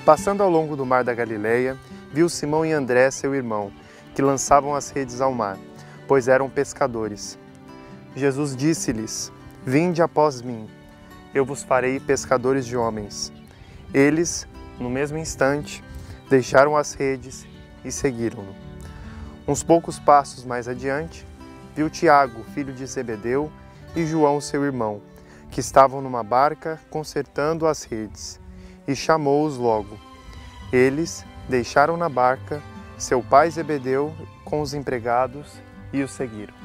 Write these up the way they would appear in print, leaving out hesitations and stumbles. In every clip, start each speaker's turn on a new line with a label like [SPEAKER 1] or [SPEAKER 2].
[SPEAKER 1] Passando ao longo do mar da Galileia, viu Simão e André, seu irmão, que lançavam as redes ao mar, pois eram pescadores. Jesus disse-lhes: Vinde após mim, eu vos farei pescadores de homens. Eles, no mesmo instante, deixaram as redes e seguiram-no. Uns poucos passos mais adiante, viu Tiago, filho de Zebedeu, e João, seu irmão, que estavam numa barca consertando as redes, e chamou-os logo. Eles deixaram na barca seu pai Zebedeu com os empregados e o seguiram.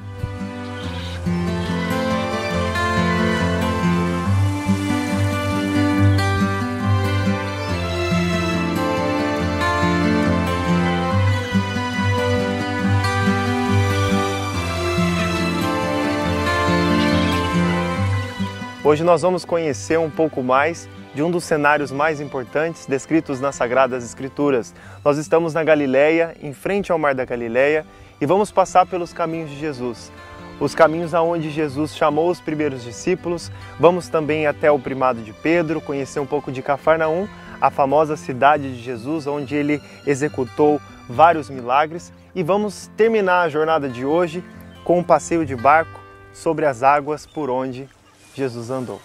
[SPEAKER 1] Hoje nós vamos conhecer um pouco mais de um dos cenários mais importantes descritos nas Sagradas Escrituras. Nós estamos na Galileia, em frente ao Mar da Galileia, e vamos passar pelos caminhos de Jesus. Os caminhos aonde Jesus chamou os primeiros discípulos. Vamos também até o primado de Pedro, conhecer um pouco de Cafarnaum, a famosa cidade de Jesus, onde ele executou vários milagres. E vamos terminar a jornada de hoje com um passeio de barco sobre as águas por onde Jesus andou.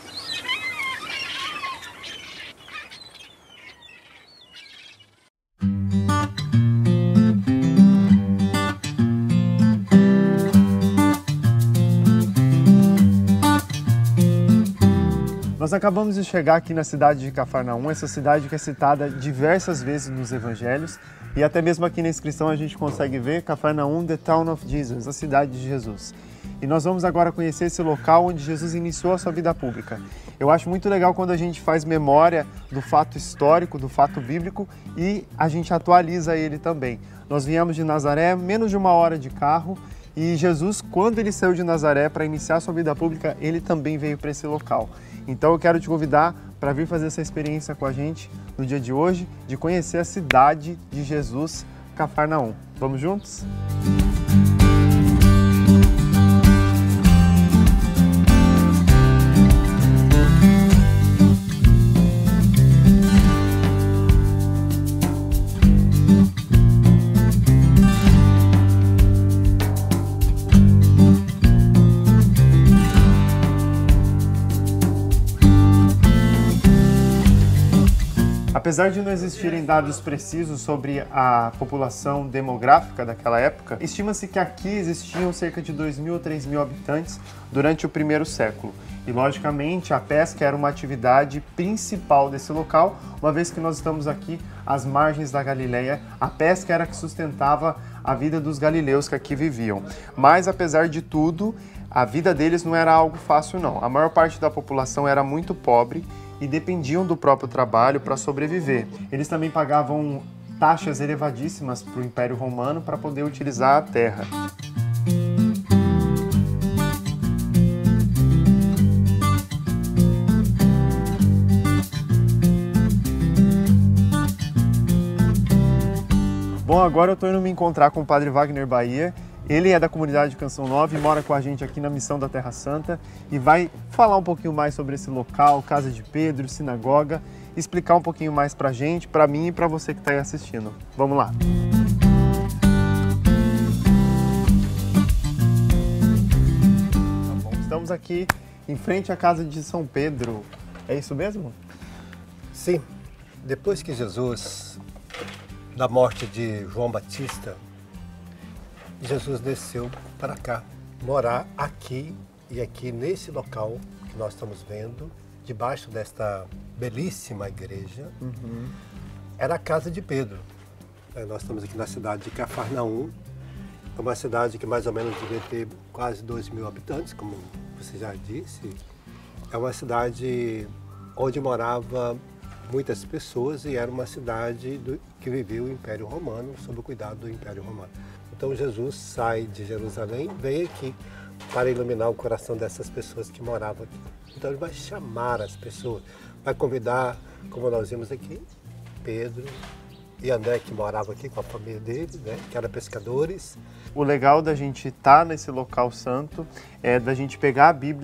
[SPEAKER 1] Nós acabamos de chegar aqui na cidade de Cafarnaum, essa cidade que é citada diversas vezes nos evangelhos, e até mesmo aqui na inscrição a gente consegue ver Cafarnaum, the town of Jesus, a cidade de Jesus. E nós vamos agora conhecer esse local onde Jesus iniciou a sua vida pública. Eu acho muito legal quando a gente faz memória do fato histórico, do fato bíblico, e a gente atualiza ele também. Nós viemos de Nazaré, menos de 1 hora de carro, e Jesus, quando ele saiu de Nazaré para iniciar a sua vida pública, ele também veio para esse local. Então eu quero te convidar para vir fazer essa experiência com a gente no dia de hoje, de conhecer a cidade de Jesus, Cafarnaum. Vamos juntos? Apesar de não existirem dados precisos sobre a população demográfica daquela época, estima-se que aqui existiam cerca de 2.000 ou 3.000 habitantes durante o primeiro século. E, logicamente, a pesca era uma atividade principal desse local, uma vez que nós estamos aqui às margens da Galileia. A pesca era que sustentava a vida dos galileus que aqui viviam. Mas, apesar de tudo, a vida deles não era algo fácil, não. A maior parte da população era muito pobre e dependiam do próprio trabalho para sobreviver. Eles também pagavam taxas elevadíssimas para o Império Romano para poder utilizar a terra. Bom, agora eu estou indo me encontrar com o Padre Wagner Bahia. Ele é da comunidade de Canção Nova e mora com a gente aqui na Missão da Terra Santa e vai falar um pouquinho mais sobre esse local, Casa de Pedro, sinagoga, explicar um pouquinho mais pra gente, pra mim e pra você que está aí assistindo. Vamos lá! Tá bom, estamos aqui em frente à Casa de São Pedro. É isso mesmo?
[SPEAKER 2] Sim. Depois que Jesus, da morte de João Batista, Jesus desceu para cá, morar aqui e aqui nesse local que nós estamos vendo, debaixo desta belíssima igreja, era a casa de Pedro. Nós estamos aqui na cidade de Cafarnaum, é uma cidade que mais ou menos devia ter quase 2.000 habitantes, como você já disse. É uma cidade onde morava muitas pessoas e era uma cidade que vivia o Império Romano, sob o cuidado do Império Romano. Então Jesus sai de Jerusalém, vem aqui para iluminar o coração dessas pessoas que moravam aqui. Então ele vai chamar as pessoas, vai convidar, como nós vimos aqui, Pedro e André, que moravam aqui com a família deles, né, que eram pescadores.
[SPEAKER 1] O legal da gente estar nesse local santo é da gente pegar a Bíblia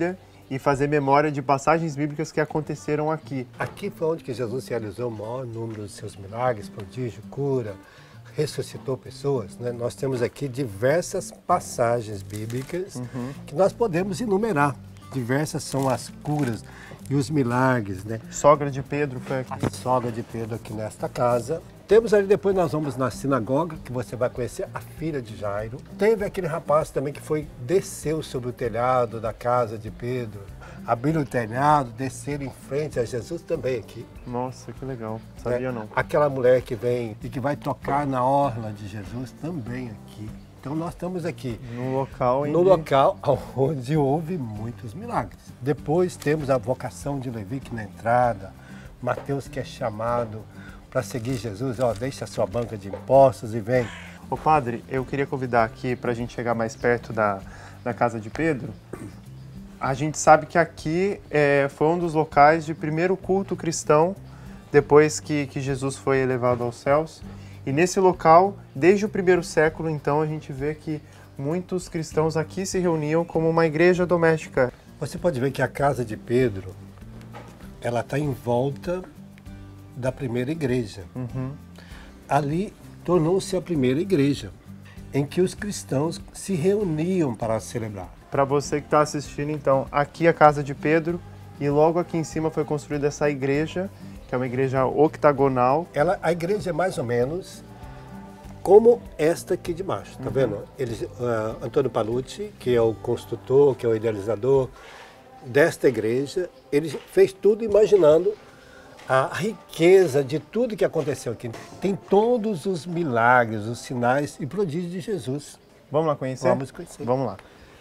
[SPEAKER 1] e fazer memória de passagens bíblicas que aconteceram aqui.
[SPEAKER 2] Aqui foi onde que Jesus realizou o maior número de seus milagres, prodígio, cura, ressuscitou pessoas, né? Nós temos aqui diversas passagens bíblicas que nós podemos enumerar. Diversas são as curas e os milagres, né?
[SPEAKER 1] Sogra de Pedro foi aqui.
[SPEAKER 2] A sogra de Pedro aqui nesta casa. Temos ali, depois nós vamos na sinagoga, que você vai conhecer a filha de Jairo. Teve aquele rapaz também que desceu sobre o telhado da casa de Pedro, abriu o telhado, desceram em frente a Jesus também aqui.
[SPEAKER 1] Nossa, que legal. Sabia não.
[SPEAKER 2] Aquela mulher que vem e que vai tocar na orla de Jesus também aqui. Então nós estamos aqui
[SPEAKER 1] no local
[SPEAKER 2] onde houve muitos milagres. Depois temos a vocação de Levi aqui na entrada, Mateus que é chamado para seguir Jesus, deixa a sua banca de impostos e vem.
[SPEAKER 1] Ô padre, eu queria convidar aqui para a gente chegar mais perto da casa de Pedro. A gente sabe que aqui foi um dos locais de primeiro culto cristão, depois que Jesus foi elevado aos céus. E nesse local, desde o primeiro século, então, a gente vê que muitos cristãos aqui se reuniam como uma igreja doméstica.
[SPEAKER 2] Você pode ver que a casa de Pedro, ela está em volta da primeira igreja. Ali tornou-se a primeira igreja, em que os cristãos se reuniam para celebrar.
[SPEAKER 1] Para você que está assistindo, então, aqui a casa de Pedro, e logo aqui em cima foi construída essa igreja, que é uma igreja octagonal.
[SPEAKER 2] A igreja é mais ou menos como esta aqui de baixo, tá vendo? Antônio Palucci, que é o construtor, que é o idealizador desta igreja, ele fez tudo imaginando a riqueza de tudo que aconteceu aqui. Tem todos os milagres, os sinais e prodígios de Jesus.
[SPEAKER 1] Vamos lá conhecer?
[SPEAKER 2] Vamos conhecer.
[SPEAKER 1] Vamos lá.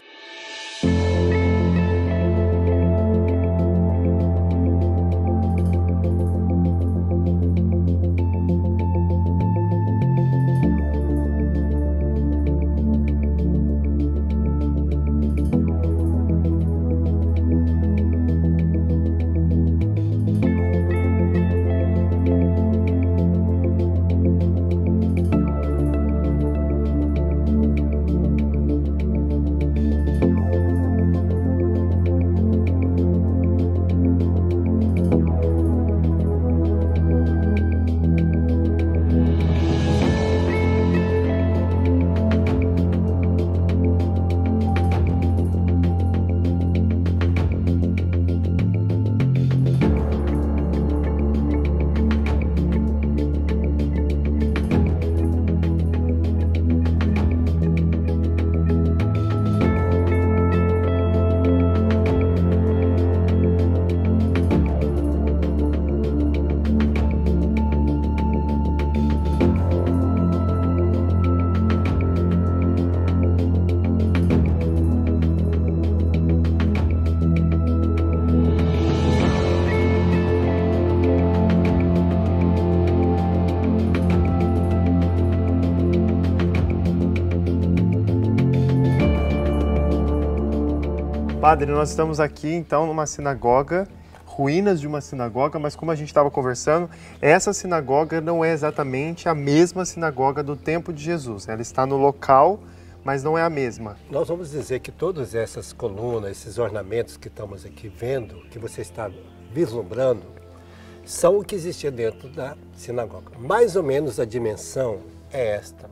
[SPEAKER 1] Padre, nós estamos aqui então numa sinagoga, ruínas de uma sinagoga, mas como a gente estava conversando, essa sinagoga não é exatamente a mesma sinagoga do tempo de Jesus. Ela está no local, mas não é a mesma.
[SPEAKER 2] Nós vamos dizer que todas essas colunas, esses ornamentos que estamos aqui vendo, que você está vislumbrando, são o que existia dentro da sinagoga. Mais ou menos a dimensão é esta.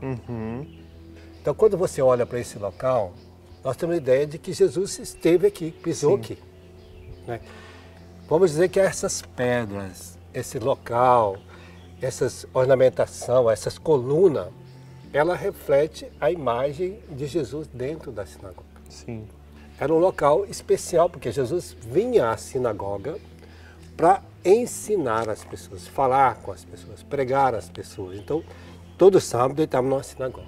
[SPEAKER 2] Então, quando você olha para esse local, nós temos a ideia de que Jesus esteve aqui, pisou aqui. Né? Vamos dizer que essas pedras, esse local, essas ornamentação, essas colunas, ela reflete a imagem de Jesus dentro da sinagoga.
[SPEAKER 1] Sim.
[SPEAKER 2] Era um local especial, porque Jesus vinha à sinagoga para ensinar as pessoas, falar com as pessoas, pregar às pessoas. Então, todo sábado ele estava numa sinagoga.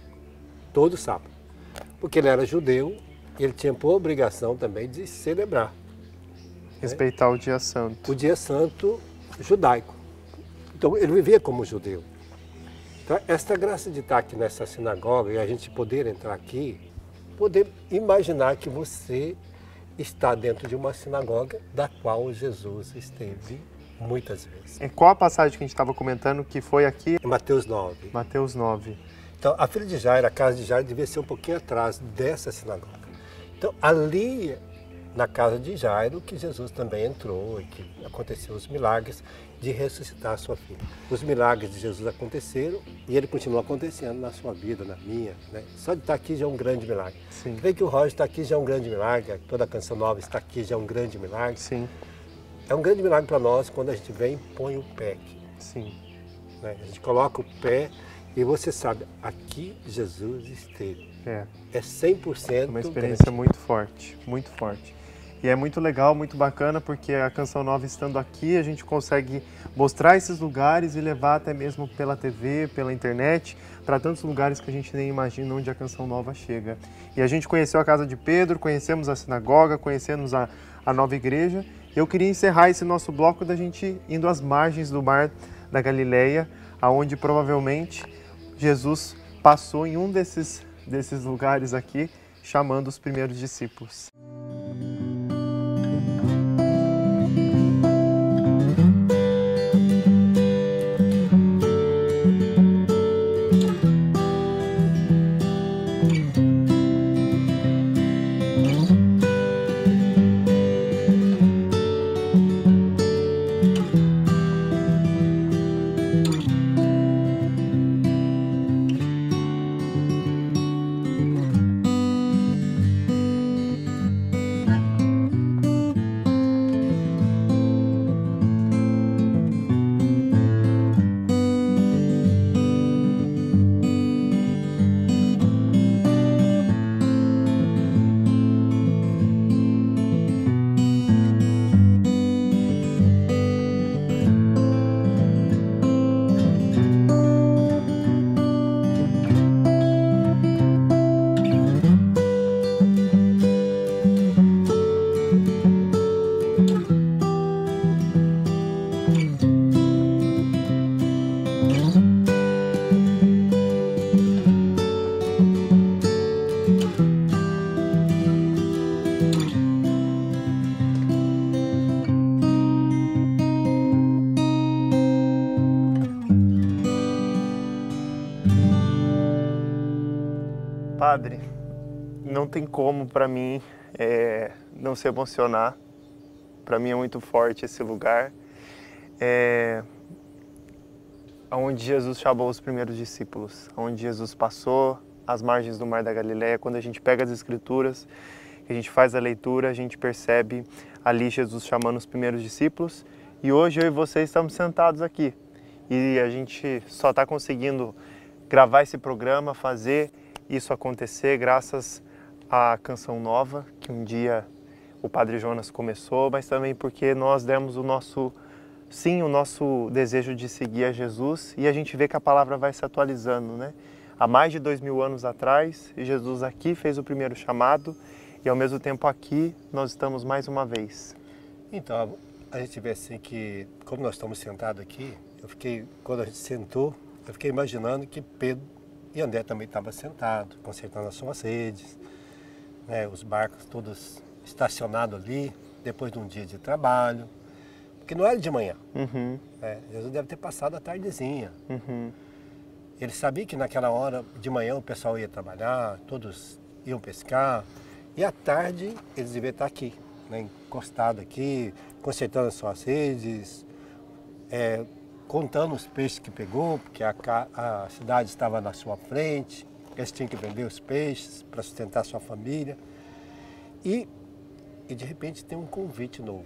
[SPEAKER 2] Todo sábado. Porque ele era judeu e ele tinha por obrigação também de celebrar.
[SPEAKER 1] Respeitar o dia santo.
[SPEAKER 2] O dia santo judaico. Então ele vivia como judeu. Então, esta graça de estar aqui nessa sinagoga e a gente poder entrar aqui, poder imaginar que você está dentro de uma sinagoga da qual Jesus esteve muitas vezes.
[SPEAKER 1] Qual a passagem que a gente estava comentando que foi aqui?
[SPEAKER 2] Mateus 9.
[SPEAKER 1] Mateus 9.
[SPEAKER 2] Então, a filha de Jairo, a casa de Jairo, devia ser um pouquinho atrás dessa sinagoga. Então, ali na casa de Jairo, que Jesus também entrou e que aconteceram os milagres de ressuscitar a sua filha. Os milagres de Jesus aconteceram e ele continua acontecendo na sua vida, na minha, né? Só de estar aqui já é um grande milagre.
[SPEAKER 1] Sim.
[SPEAKER 2] Creio que o Roger está aqui já é um grande milagre, toda a Canção Nova está aqui já é um grande milagre.
[SPEAKER 1] Sim.
[SPEAKER 2] É um grande milagre para nós quando a gente vem e põe o pé aqui.
[SPEAKER 1] Sim.
[SPEAKER 2] Né? A gente coloca o pé e você sabe, aqui Jesus esteve. É 100%
[SPEAKER 1] uma experiência muito forte, muito forte. E é muito legal, muito bacana, porque a Canção Nova estando aqui, a gente consegue mostrar esses lugares e levar até mesmo pela TV, pela internet, para tantos lugares que a gente nem imagina onde a Canção Nova chega. E a gente conheceu a casa de Pedro, conhecemos a sinagoga, conhecemos a nova igreja. Eu queria encerrar esse nosso bloco da gente indo às margens do Mar da Galileia, aonde provavelmente Jesus passou em um desses lugares aqui, chamando os primeiros discípulos. Padre, não tem como para mim não se emocionar. Para mim é muito forte esse lugar, onde Jesus chamou os primeiros discípulos, onde Jesus passou às margens do Mar da Galileia. Quando a gente pega as Escrituras, a gente faz a leitura, a gente percebe ali Jesus chamando os primeiros discípulos. E hoje eu e você estamos sentados aqui e a gente só está conseguindo gravar esse programa, fazer isso acontecer graças à Canção Nova, que um dia o Padre Jonas começou, mas também porque nós demos o nosso desejo de seguir a Jesus, e a gente vê que a palavra vai se atualizando, né? Há mais de 2000 anos atrás, Jesus aqui fez o primeiro chamado e ao mesmo tempo aqui nós estamos mais uma vez.
[SPEAKER 2] Então, a gente vê assim que, como nós estamos sentados aqui, quando a gente sentou, eu fiquei imaginando que Pedro e André também estavam sentados, consertando as suas redes, né, os barcos todos estacionados ali, depois de um dia de trabalho, porque não era de manhã.
[SPEAKER 1] Uhum.
[SPEAKER 2] Jesus deve ter passado a tardezinha.
[SPEAKER 1] Uhum.
[SPEAKER 2] Ele sabia que naquela hora de manhã o pessoal ia trabalhar, todos iam pescar, e à tarde eles deviam estar aqui, né, encostados aqui, consertando as suas redes, contando os peixes que pegou, porque a cidade estava na sua frente, eles tinham que vender os peixes para sustentar a sua família. E de repente tem um convite novo.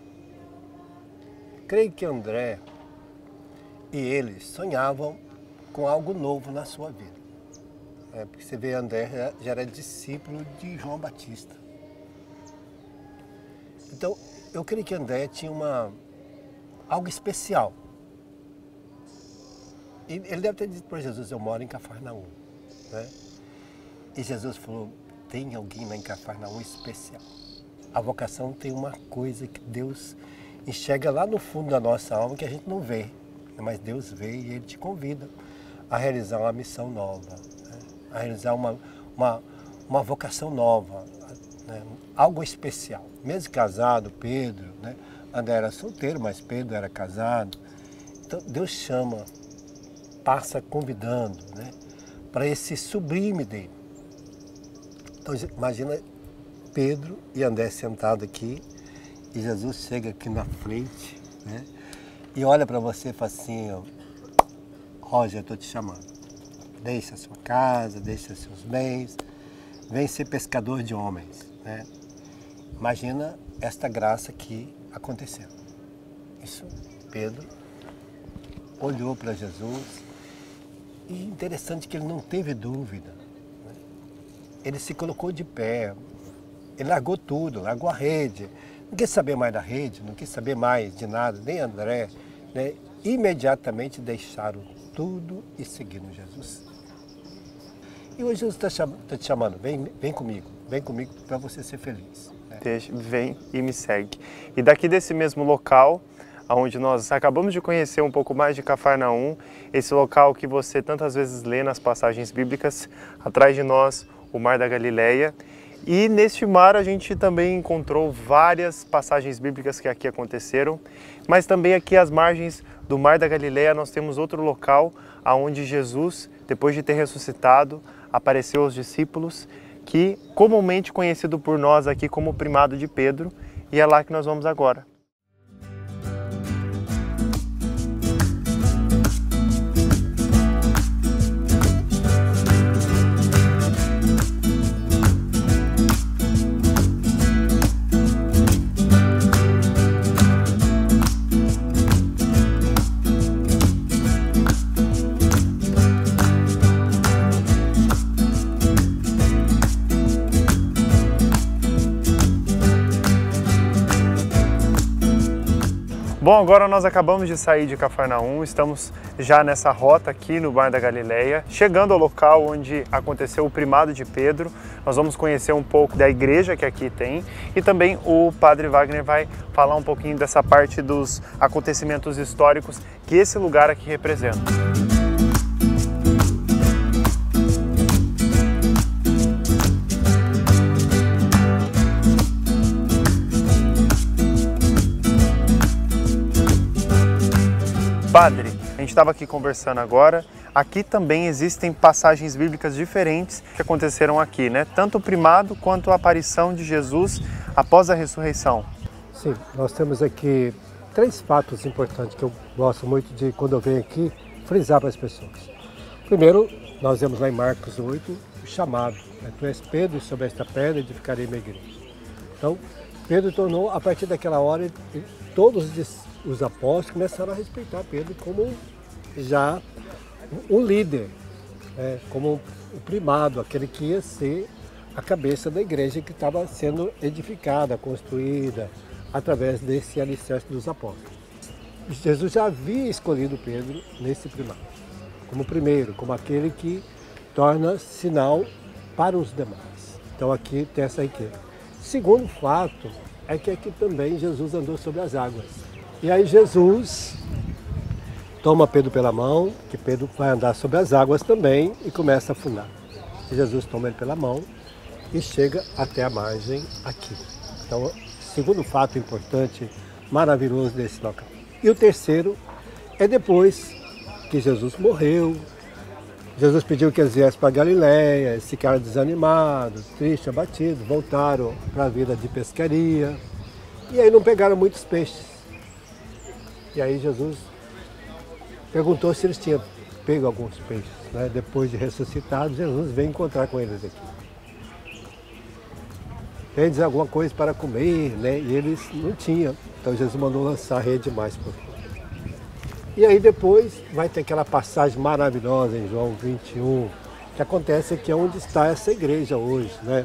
[SPEAKER 2] Creio que André e eles sonhavam com algo novo na sua vida. Porque você vê, André já era discípulo de João Batista. Então, eu creio que André tinha algo especial. Ele deve ter dito para Jesus: eu moro em Cafarnaum, né? E Jesus falou: tem alguém lá em Cafarnaum especial. A vocação tem uma coisa que Deus enxerga lá no fundo da nossa alma que a gente não vê, mas Deus vê e Ele te convida a realizar uma missão nova, né? A realizar uma vocação nova, né? Algo especial. Mesmo casado, Pedro, né? André era solteiro, mas Pedro era casado. Então Deus chama, passa convidando, né, para esse sublime dele. Então imagina Pedro e André sentados aqui, e Jesus chega aqui na frente, né? E olha para você e fala assim, ó, Roger, eu estou te chamando. Deixa a sua casa, deixa seus bens, vem ser pescador de homens, né? Imagina esta graça que aconteceu. Isso, Pedro olhou para Jesus e interessante que ele não teve dúvida, né? Ele se colocou de pé, ele largou tudo, largou a rede, não quis saber mais da rede, não quis saber mais de nada, nem André, né? Imediatamente deixaram tudo e seguiram Jesus. E hoje Jesus está te chamando, vem comigo para você ser feliz. Né?
[SPEAKER 1] Vem e me segue. E daqui desse mesmo local, onde nós acabamos de conhecer um pouco mais de Cafarnaum, esse local que você tantas vezes lê nas passagens bíblicas, atrás de nós, o Mar da Galileia. E neste mar a gente também encontrou várias passagens bíblicas que aqui aconteceram, mas também aqui às margens do Mar da Galileia nós temos outro local onde Jesus, depois de ter ressuscitado, apareceu aos discípulos, que comumente conhecido por nós aqui como Primado de Pedro, e é lá que nós vamos agora. Bom, agora nós acabamos de sair de Cafarnaum, estamos já nessa rota aqui no Mar da Galileia, chegando ao local onde aconteceu o Primado de Pedro. Nós vamos conhecer um pouco da igreja que aqui tem e também o Padre Wagner vai falar um pouquinho dessa parte dos acontecimentos históricos que esse lugar aqui representa. Padre, a gente estava aqui conversando agora, aqui também existem passagens bíblicas diferentes que aconteceram aqui, né? Tanto o primado quanto a aparição de Jesus após a ressurreição.
[SPEAKER 2] Sim, nós temos aqui 3 fatos importantes que eu gosto muito de, quando eu venho aqui, frisar para as pessoas. Primeiro, nós vemos lá em Marcos 8, o chamado, né? Tu és Pedro, e sobre esta pedra edificarei minha igreja. Então, Pedro tornou, a partir daquela hora, todos os apóstolos começaram a respeitar Pedro como já um líder, né? Como o primado, aquele que ia ser a cabeça da igreja que estava sendo edificada, construída, através desse alicerce dos apóstolos. Jesus já havia escolhido Pedro nesse primado, como primeiro, como aquele que torna sinal para os demais. Então aqui tem essa riqueza. Segundo fato é que aqui também Jesus andou sobre as águas. E aí Jesus toma Pedro pela mão, que Pedro vai andar sobre as águas também e começa a afundar. E Jesus toma ele pela mão e chega até a margem aqui. Então, segundo fato importante, maravilhoso desse local. E o terceiro é depois que Jesus morreu, Jesus pediu que eles viessem para Galileia, eles ficaram desanimados, tristes, abatidos, voltaram para a vida de pescaria e aí não pegaram muitos peixes. E aí Jesus perguntou se eles tinham pego alguns peixes, né? Depois de ressuscitados, Jesus vem encontrar com eles aqui. Tendes alguma coisa para comer, né? E eles não tinham, então Jesus mandou lançar a rede mais por fora. E aí depois vai ter aquela passagem maravilhosa em João 21, que acontece aqui onde está essa igreja hoje, né?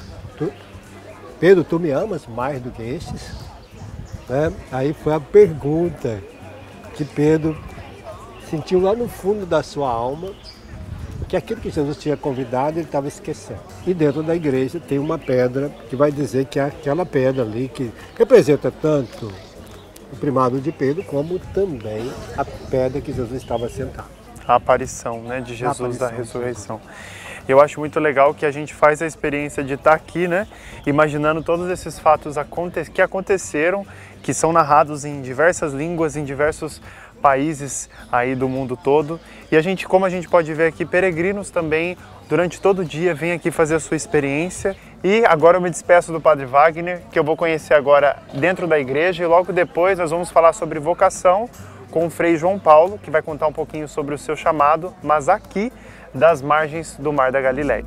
[SPEAKER 2] Pedro, tu me amas mais do que estes? Né? Aí foi a pergunta que Pedro sentiu lá no fundo da sua alma, que aquilo que Jesus tinha convidado ele estava esquecendo. E dentro da igreja tem uma pedra que vai dizer que é aquela pedra ali que representa tanto o primado de Pedro, como também a pedra que Jesus estava sentado.
[SPEAKER 1] A aparição, né, de Jesus da ressurreição. Eu acho muito legal que a gente faz a experiência de estar aqui, né, imaginando todos esses fatos que aconteceram, que são narrados em diversas línguas, em diversos países aí do mundo todo. E a gente, como a gente pode ver aqui, peregrinos também durante todo o dia vêm aqui fazer a sua experiência. E agora eu me despeço do Padre Wagner, que eu vou conhecer agora dentro da igreja, e logo depois nós vamos falar sobre vocação com o Frei João Paulo, que vai contar um pouquinho sobre o seu chamado, mas aqui das margens do Mar da Galileia.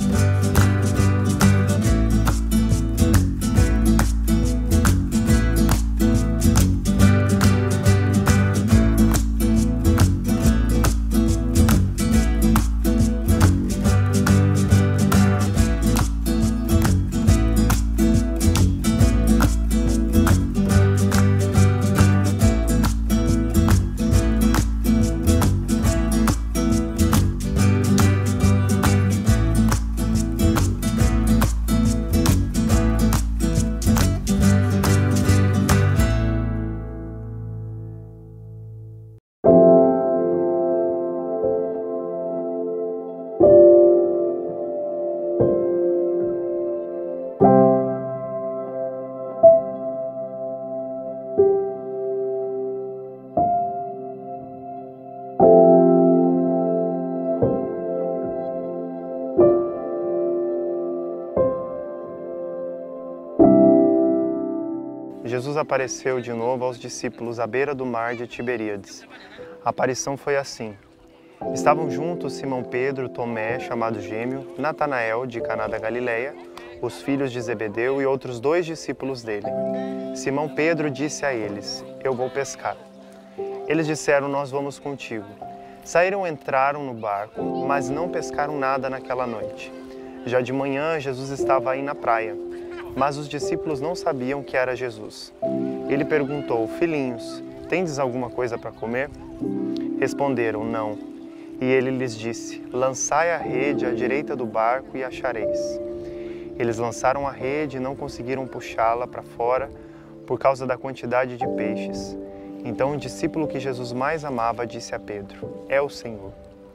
[SPEAKER 1] Jesus apareceu de novo aos discípulos à beira do mar de Tiberíades. A aparição foi assim. Estavam juntos Simão Pedro, Tomé, chamado Gêmeo, Natanael, de Caná da Galileia, os filhos de Zebedeu e outros 2 discípulos dele. Simão Pedro disse a eles: Eu vou pescar. Eles disseram: Nós vamos contigo. Saíram e entraram no barco, mas não pescaram nada naquela noite. Já de manhã, Jesus estava aí na praia, mas os discípulos não sabiam que era Jesus. Ele perguntou: Filhinhos, tendes alguma coisa para comer? Responderam: Não. E ele lhes disse: Lançai a rede à direita do barco e achareis. Eles lançaram a rede e não conseguiram puxá-la para fora por causa da quantidade de peixes. Então o discípulo que Jesus mais amava disse a Pedro: É o Senhor.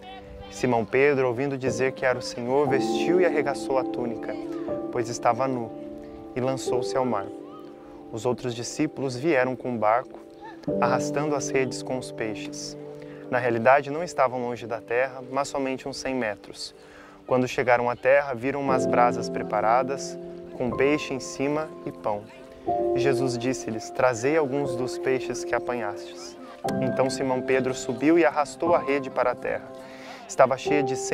[SPEAKER 1] Simão Pedro, ouvindo dizer que era o Senhor, vestiu e arregaçou a túnica, pois estava nu, e lançou-se ao mar. Os outros discípulos vieram com o barco, arrastando as redes com os peixes. Na realidade, não estavam longe da terra, mas somente uns 100 metros. Quando chegaram à terra, viram umas brasas preparadas, com peixe em cima e pão. Jesus disse-lhes: Trazei alguns dos peixes que apanhastes. Então Simão Pedro subiu e arrastou a rede para a terra. Estava cheia de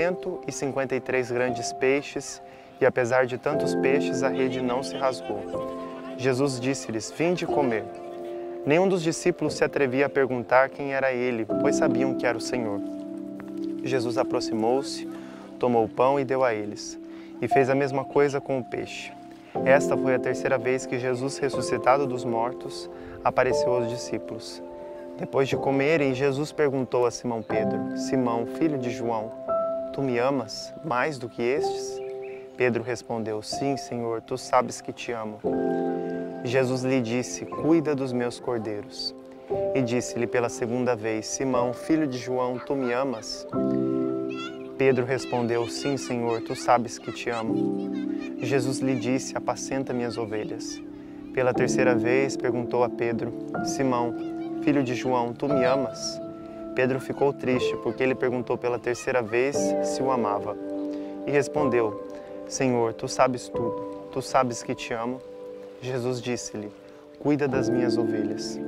[SPEAKER 1] 153 grandes peixes, e apesar de tantos peixes, a rede não se rasgou. Jesus disse-lhes: Vinde comer. Nenhum dos discípulos se atrevia a perguntar quem era ele, pois sabiam que era o Senhor. Jesus aproximou-se, tomou o pão e deu a eles, e fez a mesma coisa com o peixe. Esta foi a 3ª vez que Jesus, ressuscitado dos mortos, apareceu aos discípulos. Depois de comerem, Jesus perguntou a Simão Pedro: Simão, filho de João, tu me amas mais do que estes? Pedro respondeu: Sim, Senhor, tu sabes que te amo. Jesus lhe disse: Cuida dos meus cordeiros. E disse-lhe pela 2ª vez: Simão, filho de João, tu me amas? Pedro respondeu: Sim, Senhor, tu sabes que te amo. Jesus lhe disse: Apacenta minhas ovelhas. Pela 3ª vez perguntou a Pedro: Simão, filho de João, tu me amas? Pedro ficou triste porque ele perguntou pela 3ª vez se o amava. E respondeu: Senhor, tu sabes tudo, tu sabes que te amo. Jesus disse-lhe: Cuida das minhas ovelhas.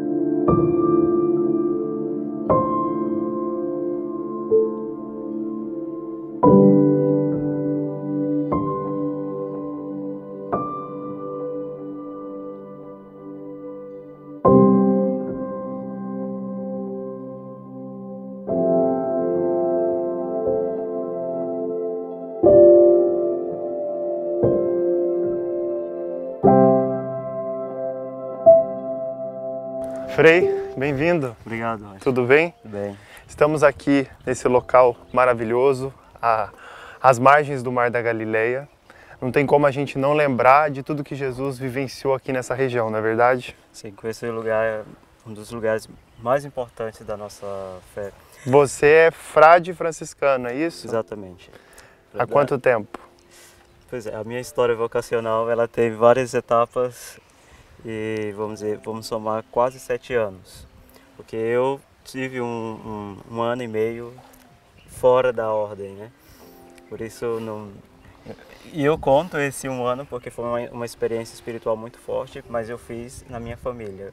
[SPEAKER 1] Frei, bem-vindo.
[SPEAKER 3] Obrigado, Rocha.
[SPEAKER 1] Tudo bem?
[SPEAKER 3] Bem.
[SPEAKER 1] Estamos aqui nesse local maravilhoso, às margens do Mar da Galileia. Não tem como a gente não lembrar de tudo que Jesus vivenciou aqui nessa região, não é verdade?
[SPEAKER 3] Sim, esse lugar é um dos lugares mais importantes da nossa fé.
[SPEAKER 1] Você é frade franciscano, é isso?
[SPEAKER 3] Exatamente.
[SPEAKER 1] Há quanto tempo?
[SPEAKER 3] Pois é, a minha história vocacional, ela teve várias etapas e, vamos somar quase 7 anos. porque eu tive um ano e meio fora da ordem, né? Por isso não... E eu conto esse um ano porque foi uma experiência espiritual muito forte, mas eu fiz na minha família,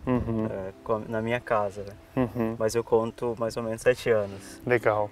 [SPEAKER 3] na minha casa, né? Mas eu conto mais ou menos 7 anos.
[SPEAKER 1] Legal.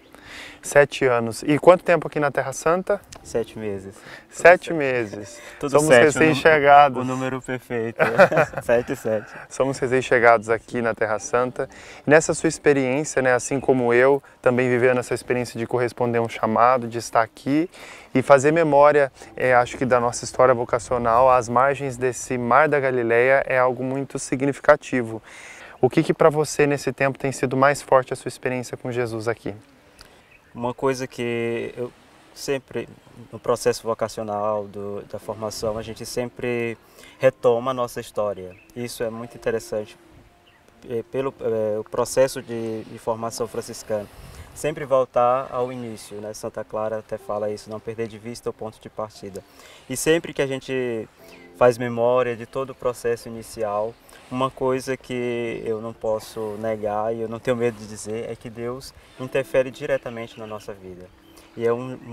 [SPEAKER 1] 7 anos. E quanto tempo aqui na Terra Santa?
[SPEAKER 3] 7 meses.
[SPEAKER 1] 7 meses.
[SPEAKER 3] Tudo
[SPEAKER 1] Somos
[SPEAKER 3] sete,
[SPEAKER 1] recém-chegados.
[SPEAKER 3] O número perfeito. 7 e 7.
[SPEAKER 1] Somos recém-chegados aqui na Terra Santa. E nessa sua experiência, né, assim como eu, também vivendo essa experiência de corresponder a um chamado, de estar aqui e fazer memória, acho que da nossa história vocacional, às margens desse Mar da Galileia é algo muito significativo. O que para você nesse tempo tem sido mais forte a sua experiência com Jesus aqui?
[SPEAKER 3] Uma coisa que eu sempre, no processo vocacional da formação, a gente sempre retoma a nossa história. Isso é muito interessante pelo o processo de formação franciscana. Sempre voltar ao início, né? Santa Clara até fala isso, não perder de vista o ponto de partida. E sempre que a gente faz memória de todo o processo inicial, uma coisa que eu não posso negar e eu não tenho medo de dizer é que Deus interfere diretamente na nossa vida. E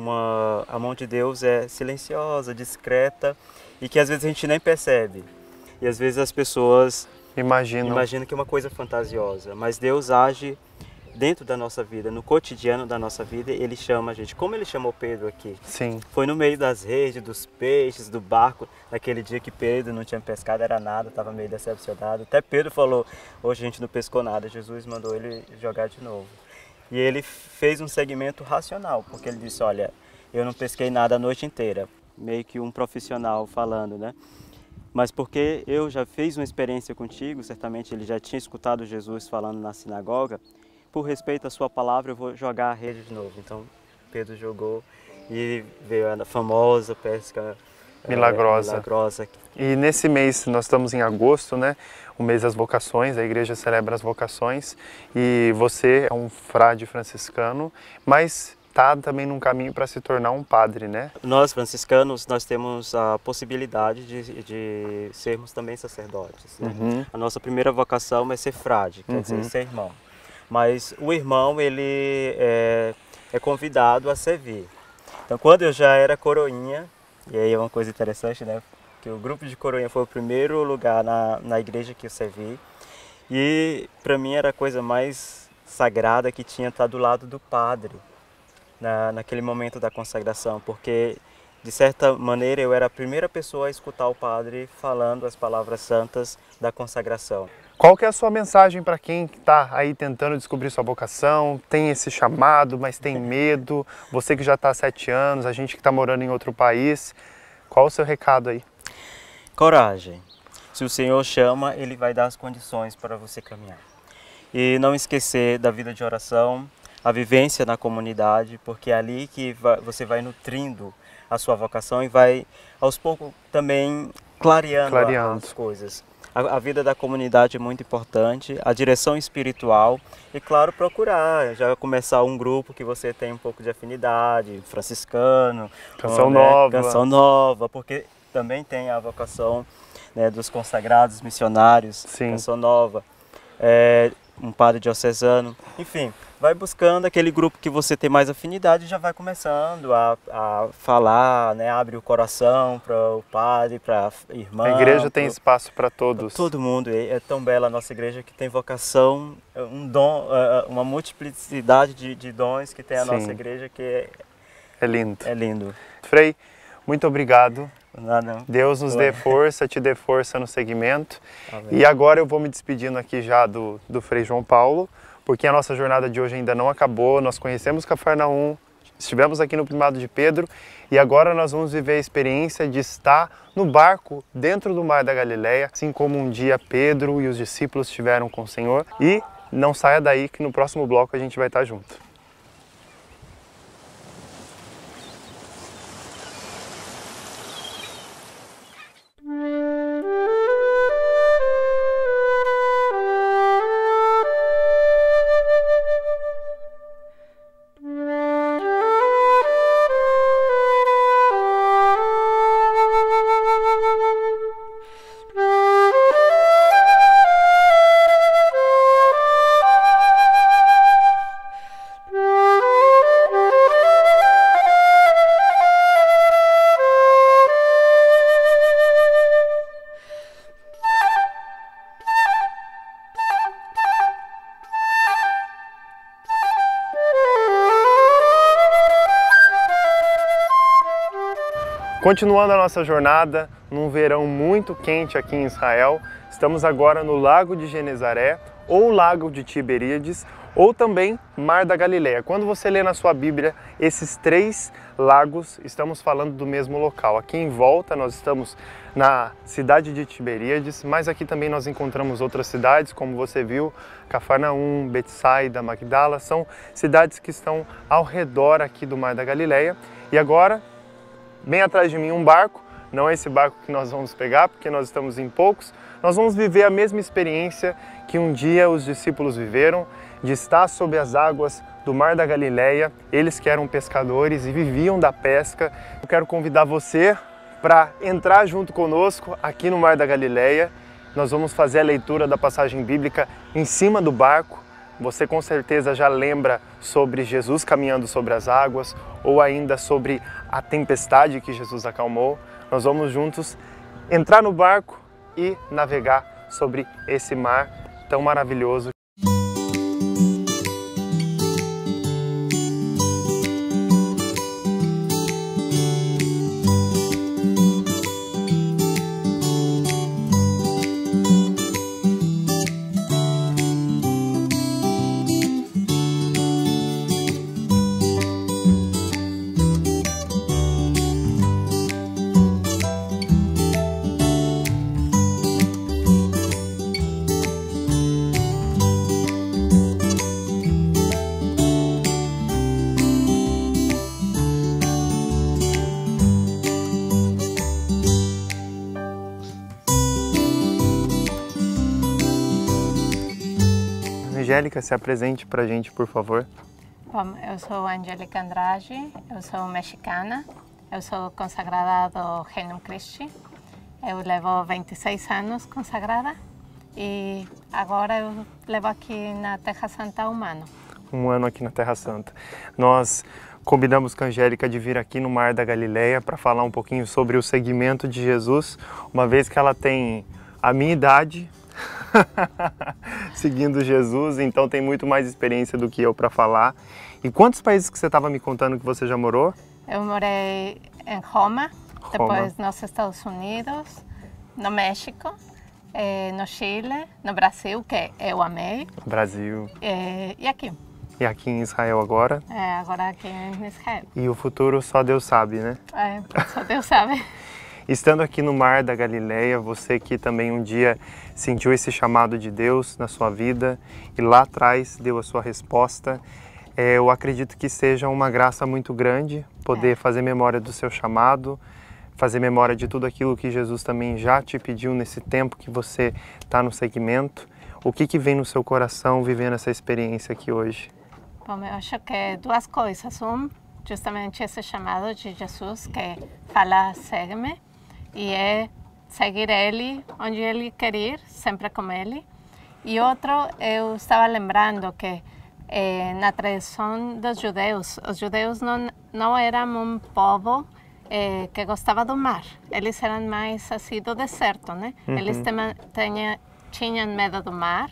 [SPEAKER 3] a mão de Deus é silenciosa, discreta e que às vezes a gente nem percebe. E às vezes as pessoas imaginam que é uma coisa fantasiosa, mas Deus age dentro da nossa vida, no cotidiano da nossa vida. Ele chama a gente, como ele chamou Pedro aqui.
[SPEAKER 1] Sim.
[SPEAKER 3] Foi no meio das redes, dos peixes, do barco, naquele dia que Pedro não tinha pescado, era nada, estava meio decepcionado. Até Pedro falou, hoje a gente não pescou nada, Jesus mandou ele jogar de novo. E ele fez um segmento racional, porque ele disse, olha, eu não pesquei nada a noite inteira. Meio que um profissional falando, né? Mas porque eu já fiz uma experiência contigo, certamente ele já tinha escutado Jesus falando na sinagoga, por respeito à sua palavra, eu vou jogar a rede de novo. Então, Pedro jogou e veio a famosa pesca milagrosa.
[SPEAKER 1] E nesse mês, nós estamos em agosto, né? O mês das vocações, a igreja celebra as vocações. E você é um frade franciscano, mas está também num caminho para se tornar um padre, né?
[SPEAKER 3] Nós, franciscanos, nós temos a possibilidade de sermos também sacerdotes, né? A nossa primeira vocação é ser frade, quer dizer, ser irmão. Mas o irmão, ele é convidado a servir. Então, quando eu já era coroinha, e aí é uma coisa interessante, né? Que o grupo de coroinha foi o primeiro lugar na igreja que eu servi. E para mim era a coisa mais sagrada que tinha estar do lado do padre, naquele momento da consagração. Porque, de certa maneira, eu era a primeira pessoa a escutar o padre falando as palavras santas da consagração.
[SPEAKER 1] Qual que é a sua mensagem para quem está aí tentando descobrir sua vocação, tem esse chamado, mas tem medo? Você que já está há 7 anos, a gente que está morando em outro país, qual o seu recado aí?
[SPEAKER 3] Coragem. Se o Senhor chama, Ele vai dar as condições para você caminhar. E não esquecer da vida de oração, a vivência na comunidade, porque é ali que você vai nutrindo a sua vocação e vai, aos poucos, também clareando. As coisas. A vida da comunidade é muito importante, a direção espiritual e, claro, procurar já começar um grupo que você tem um pouco de afinidade, franciscano, Canção Nova, porque também tem a vocação, né, dos consagrados missionários,
[SPEAKER 1] Sim.
[SPEAKER 3] Canção Nova, um padre diocesano, enfim, vai buscando aquele grupo que você tem mais afinidade e já vai começando a falar, né, abre o coração para o padre, para a irmã.
[SPEAKER 1] A igreja tem espaço para todos.
[SPEAKER 3] Todo mundo, é tão bela a nossa igreja que tem vocação, um dom, uma multiplicidade de dons que tem a nossa igreja que
[SPEAKER 1] é lindo.
[SPEAKER 3] É lindo.
[SPEAKER 1] Frei, muito obrigado.
[SPEAKER 3] Nada.
[SPEAKER 1] Deus nos dê força, te dê força no segmento.
[SPEAKER 3] Amém.
[SPEAKER 1] E agora eu vou me despedindo aqui já do Frei João Paulo, porque a nossa jornada de hoje ainda não acabou. Nós conhecemos Cafarnaum, estivemos aqui no Primado de Pedro e agora nós vamos viver a experiência de estar no barco dentro do Mar da Galileia, assim como um dia Pedro e os discípulos estiveram com o Senhor. E não saia daí que no próximo bloco a gente vai estar junto. Continuando a nossa jornada, num verão muito quente aqui em Israel, estamos agora no Lago de Genezaré, ou Lago de Tiberíades, ou também Mar da Galileia. Quando você lê na sua Bíblia esses 3 lagos, estamos falando do mesmo local. Aqui em volta nós estamos na cidade de Tiberíades, mas aqui também nós encontramos outras cidades, como você viu, Cafarnaum, Betsaida, Magdala, são cidades que estão ao redor aqui do Mar da Galileia. E agora, bem atrás de mim um barco, não é esse barco que nós vamos pegar, porque nós estamos em poucos, nós vamos viver a mesma experiência que um dia os discípulos viveram, de estar sobre as águas do Mar da Galileia, eles que eram pescadores e viviam da pesca. Eu quero convidar você para entrar junto conosco aqui no Mar da Galileia. Nós vamos fazer a leitura da passagem bíblica em cima do barco. Você com certeza já lembra sobre Jesus caminhando sobre as águas ou ainda sobre a tempestade que Jesus acalmou. Nós vamos juntos entrar no barco e navegar sobre esse mar tão maravilhoso. Angélica, se apresente para a gente, por favor.
[SPEAKER 4] Bom, eu sou Angélica Andrade, eu sou mexicana, eu sou consagrada do Regnum Christi. Eu levo 26 anos consagrada e agora eu levo aqui na Terra Santa um ano.
[SPEAKER 1] Um ano aqui na Terra Santa. Nós combinamos com a Angélica de vir aqui no Mar da Galileia para falar um pouquinho sobre o seguimento de Jesus, uma vez que ela tem a minha idade, seguindo Jesus, então tem muito mais experiência do que eu para falar. E quantos países que você estava me contando que você já morou?
[SPEAKER 4] Eu morei em Roma, depois nos Estados Unidos, no México, no Chile, no Brasil, que eu amei.
[SPEAKER 1] Brasil.
[SPEAKER 4] E aqui.
[SPEAKER 1] E aqui em Israel agora?
[SPEAKER 4] Agora aqui em Israel.
[SPEAKER 1] E o futuro só Deus sabe, né?
[SPEAKER 4] Só Deus sabe.
[SPEAKER 1] Estando aqui no Mar da Galileia, você que também um dia sentiu esse chamado de Deus na sua vida e lá atrás deu a sua resposta, eu acredito que seja uma graça muito grande poder fazer memória do seu chamado, fazer memória de tudo aquilo que Jesus também já te pediu nesse tempo que você está no segmento. O que vem no seu coração vivendo essa experiência aqui hoje?
[SPEAKER 4] Bom, eu acho que 2 coisas. Justamente esse chamado de Jesus que fala, segue-me, e é seguir Ele onde Ele quer ir, sempre com Ele. E outro, eu estava lembrando que na tradição dos judeus, os judeus não eram um povo que gostava do mar. Eles eram mais assim do deserto, né? Eles tinham medo do mar.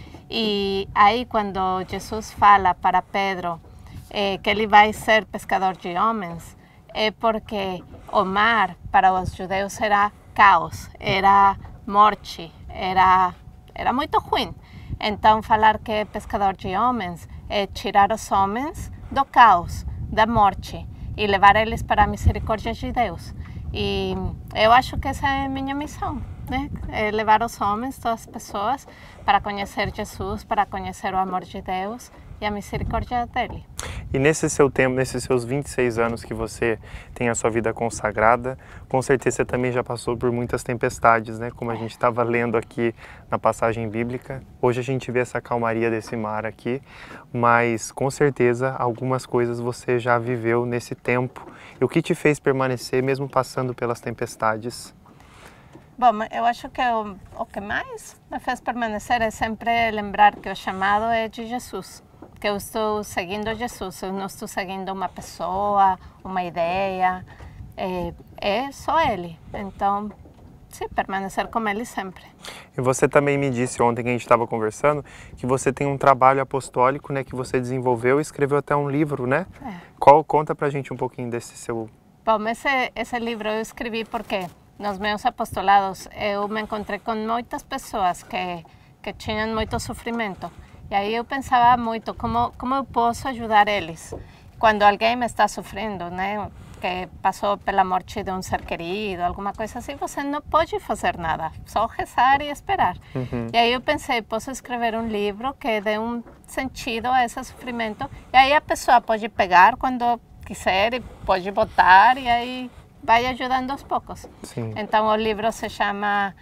[SPEAKER 4] E aí quando Jesus fala para Pedro que ele vai ser pescador de homens, é porque o mar para os judeus era caos, era morte, era muito ruim. Então falar que é pescador de homens é tirar os homens do caos, da morte e levar eles para a misericórdia de Deus. E eu acho que essa é a minha missão, né? É levar os homens, todas as pessoas, para conhecer Jesus, para conhecer o amor de Deus e a misericórdia dele.
[SPEAKER 1] E nesse seu tempo, nesses seus 26 anos que você tem a sua vida consagrada, com certeza você também já passou por muitas tempestades, né? Como a gente estava lendo aqui na passagem bíblica. Hoje a gente vê essa calmaria desse mar aqui, mas com certeza algumas coisas você já viveu nesse tempo. E o que te fez permanecer mesmo passando pelas tempestades?
[SPEAKER 4] Bom, eu acho que o que mais me fez permanecer é sempre lembrar que o chamado é de Jesus. Que eu estou seguindo Jesus, eu não estou seguindo uma pessoa, uma ideia, é só Ele. Então, sim, permanecer com Ele sempre.
[SPEAKER 1] E você também me disse ontem que a gente estava conversando que você tem um trabalho apostólico, né, que você desenvolveu e escreveu até um livro, né? Conta pra gente um pouquinho desse seu
[SPEAKER 4] Bom, esse livro eu escrevi porque nos meus apostolados eu me encontrei com muitas pessoas que tinham muito sofrimento. E aí eu pensava muito como eu posso ajudar eles. Quando alguém está sofrendo, né, que passou pela morte de um ser querido, alguma coisa assim, você não pode fazer nada, só rezar e esperar. E aí eu pensei, posso escrever um livro que dê um sentido a esse sofrimento, e aí a pessoa pode pegar quando quiser e pode botar, e aí vai ajudando aos poucos.
[SPEAKER 1] Sim.
[SPEAKER 4] Então o livro se chama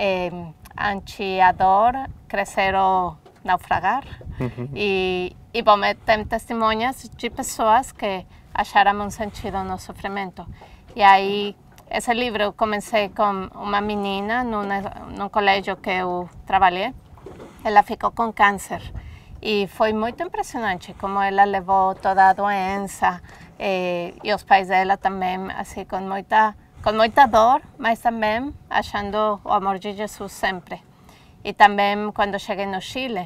[SPEAKER 4] Ante a Dor, Crescer ou Naufragar. E bom, tem testemunhas de pessoas que acharam um sentido no sofrimento. E aí, esse livro eu comecei com uma menina num colégio que eu trabalhei. Ela ficou com câncer e foi muito impressionante como ela levou toda a doença e os pais dela também, assim, com muita dor, mas também achando o amor de Jesus sempre. E também, quando cheguei no Chile,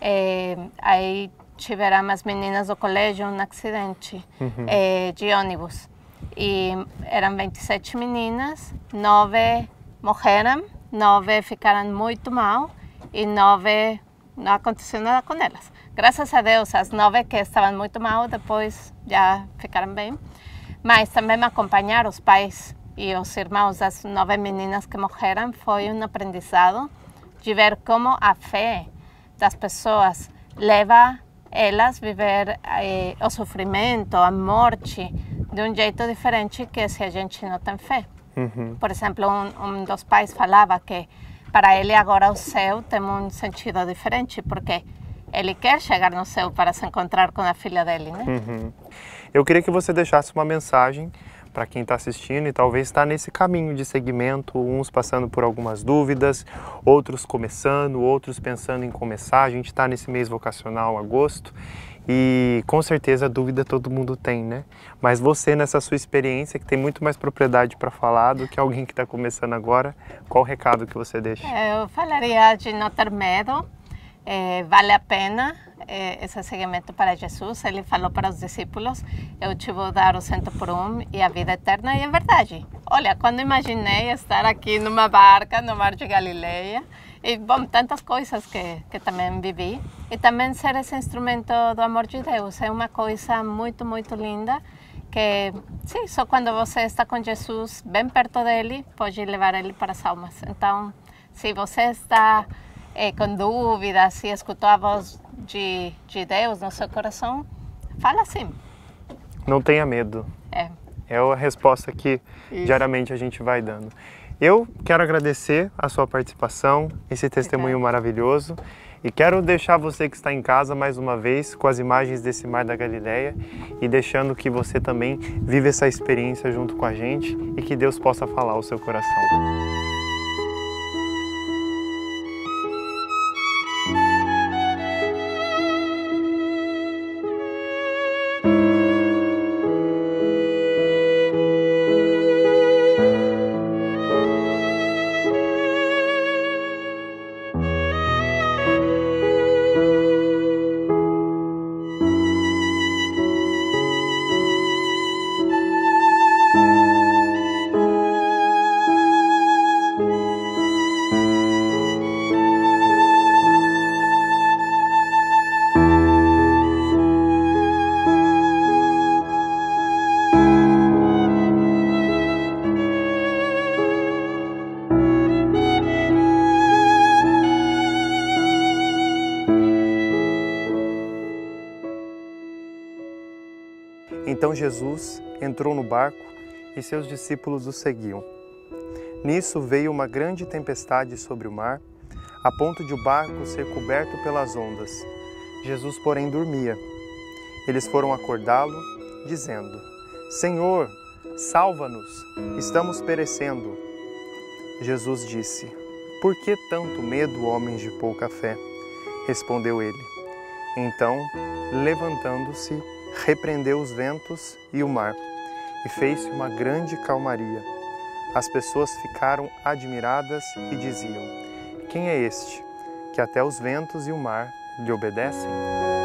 [SPEAKER 4] aí tiveram as meninas do colégio um acidente de ônibus. E eram 27 meninas, 9 morreram, 9 ficaram muito mal e 9 não aconteceu nada com elas. Graças a Deus, as 9 que estavam muito mal, depois já ficaram bem. Mas também acompanhar os pais e os irmãos das 9 meninas que morreram foi um aprendizado de ver como a fé das pessoas leva elas a viver o sofrimento, a morte, de um jeito diferente que se a gente não tem fé. Por exemplo, um dos pais falava que para ele agora o céu tem um sentido diferente, porque ele quer chegar no céu para se encontrar com a filha dele, né?
[SPEAKER 1] Eu queria que você deixasse uma mensagem para quem está assistindo e talvez está nesse caminho de segmento, uns passando por algumas dúvidas, outros começando, outros pensando em começar. A gente está nesse mês vocacional, agosto, e com certeza dúvida todo mundo tem, né? Mas você, nessa sua experiência, que tem muito mais propriedade para falar do que alguém que está começando agora, qual o recado que você deixa?
[SPEAKER 4] Eu falaria de não ter medo, vale a pena esse seguimento para Jesus. Ele falou para os discípulos, eu te vou dar o 100 por 1 e a vida eterna, e é verdade. Olha, quando imaginei estar aqui numa barca no Mar de Galileia, e bom, tantas coisas que também vivi, e também ser esse instrumento do amor de Deus, é uma coisa muito, muito linda, que sim, só quando você está com Jesus, bem perto dele, pode levar ele para as almas. Então, se você está com dúvidas, se escutou a voz de Deus no seu coração, fala sim.
[SPEAKER 1] Não tenha medo. É a resposta que diariamente a gente vai dando. Eu quero agradecer a sua participação, esse testemunho maravilhoso, e quero deixar você que está em casa mais uma vez com as imagens desse Mar da Galileia e deixando que você também viva essa experiência junto com a gente e que Deus possa falar ao seu coração. Então Jesus entrou no barco e seus discípulos o seguiam. Nisso veio uma grande tempestade sobre o mar, a ponto de o barco ser coberto pelas ondas. Jesus, porém, dormia. Eles foram acordá-lo, dizendo: Senhor, salva-nos, estamos perecendo. Jesus disse: Por que tanto medo, homens de pouca fé? Respondeu ele. Então, levantando-se, repreendeu os ventos e o mar, e fez-se uma grande calmaria. As pessoas ficaram admiradas e diziam: Quem é este, que até os ventos e o mar lhe obedecem?